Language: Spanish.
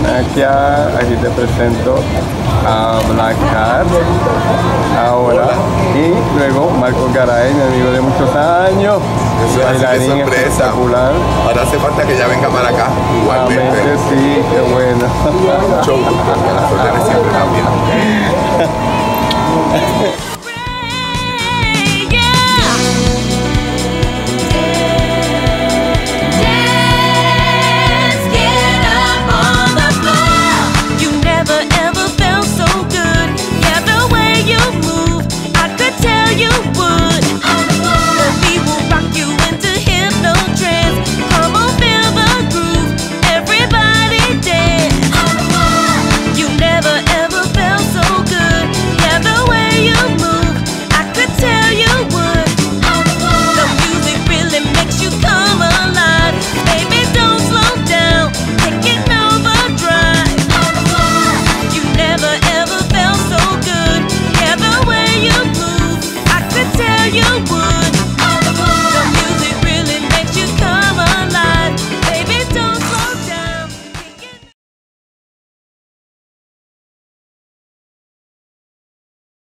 Aquí te presento a Black Cat ahora. Y luego Marco Garay, mi amigo de muchos años. Eso es así de Bailarín sorpresa. espectacular. Ahora hace falta que ella venga para acá. Igualmente. Realmente sí, qué bueno. Mucho gusto, que las órdenes siempre también.